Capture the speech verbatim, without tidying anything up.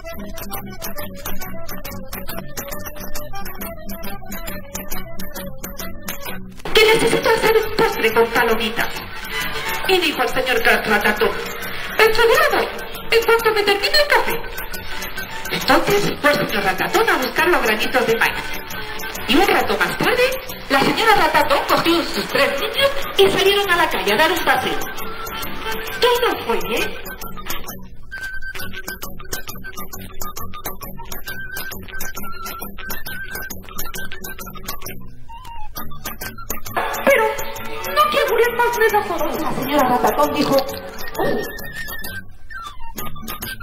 Que necesito hacer un postre con palomitas. Y dijo el señor Ratón: enseguida voy, en cuanto me termine el café. Entonces fue el señor Ratatón a buscar los granitos de maíz. Y un rato más tarde, la señora Ratatón cogió sus tres niños y salieron a la calle a dar un paseo. Todo fue bien. Pero no quiero más menos. La señora Ratatón dijo: ¡oh!